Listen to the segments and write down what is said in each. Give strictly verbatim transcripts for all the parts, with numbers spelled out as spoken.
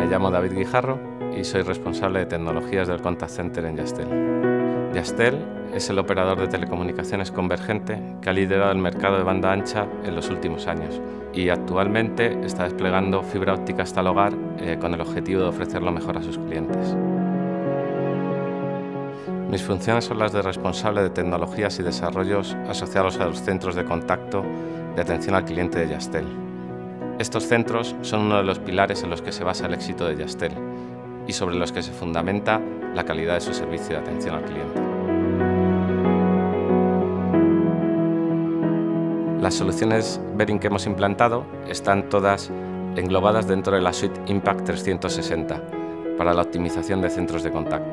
llamo David Guijarro y soy responsable de tecnologías del Contact Center en Yastel. Yastel es el operador de telecomunicaciones convergente que ha liderado el mercado de banda ancha en los últimos años y actualmente está desplegando fibra óptica hasta el hogar eh, con el objetivo de ofrecer lo mejor a sus clientes. Mis funciones son las de responsable de tecnologías y desarrollos asociados a los centros de contacto de atención al cliente de Yastel. Estos centros son uno de los pilares en los que se basa el éxito de Yastel y sobre los que se fundamenta la calidad de su servicio de atención al cliente. Las soluciones Verin que hemos implantado están todas englobadas dentro de la suite Impact trescientos sesenta para la optimización de centros de contacto.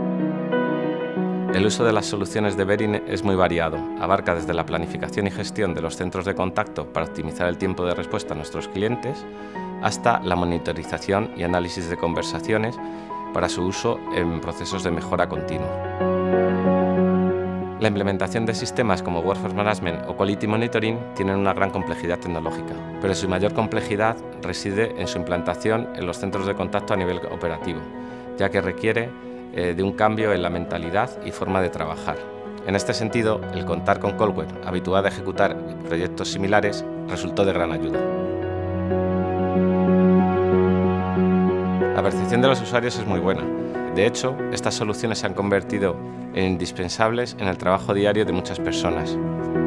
El uso de las soluciones de Verin es muy variado, abarca desde la planificación y gestión de los centros de contacto para optimizar el tiempo de respuesta a nuestros clientes, hasta la monitorización y análisis de conversaciones para su uso en procesos de mejora continua. La implementación de sistemas como Workforce Management o Quality Monitoring tienen una gran complejidad tecnológica, pero su mayor complejidad reside en su implantación en los centros de contacto a nivel operativo, ya que requiere eh, de un cambio en la mentalidad y forma de trabajar. En este sentido, el contar con Colware, habituado a ejecutar proyectos similares, resultó de gran ayuda. La percepción de los usuarios es muy buena. De hecho, estas soluciones se han convertido en indispensables en el trabajo diario de muchas personas.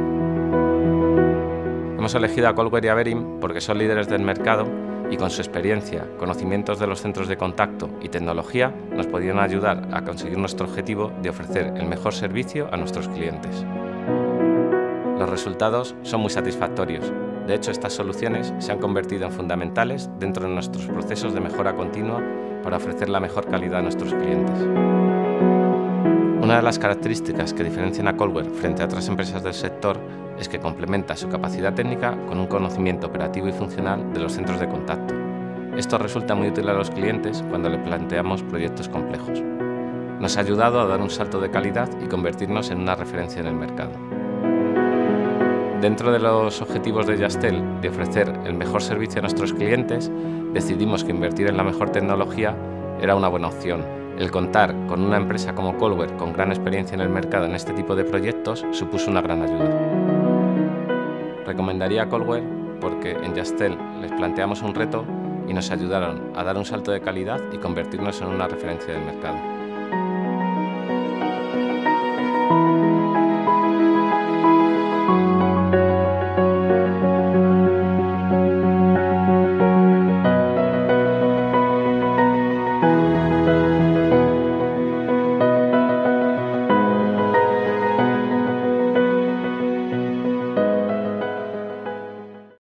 Hemos elegido a Colware y a Verin porque son líderes del mercado y con su experiencia, conocimientos de los centros de contacto y tecnología nos podían ayudar a conseguir nuestro objetivo de ofrecer el mejor servicio a nuestros clientes. Los resultados son muy satisfactorios. De hecho, estas soluciones se han convertido en fundamentales dentro de nuestros procesos de mejora continua para ofrecer la mejor calidad a nuestros clientes. Una de las características que diferencian a Colware frente a otras empresas del sector es que complementa su capacidad técnica con un conocimiento operativo y funcional de los centros de contacto. Esto resulta muy útil a los clientes cuando le planteamos proyectos complejos. Nos ha ayudado a dar un salto de calidad y convertirnos en una referencia en el mercado. Dentro de los objetivos de Yastel de ofrecer el mejor servicio a nuestros clientes, decidimos que invertir en la mejor tecnología era una buena opción. El contar con una empresa como Colware con gran experiencia en el mercado en este tipo de proyectos supuso una gran ayuda. Recomendaría a Colware porque en Yastel les planteamos un reto y nos ayudaron a dar un salto de calidad y convertirnos en una referencia del mercado.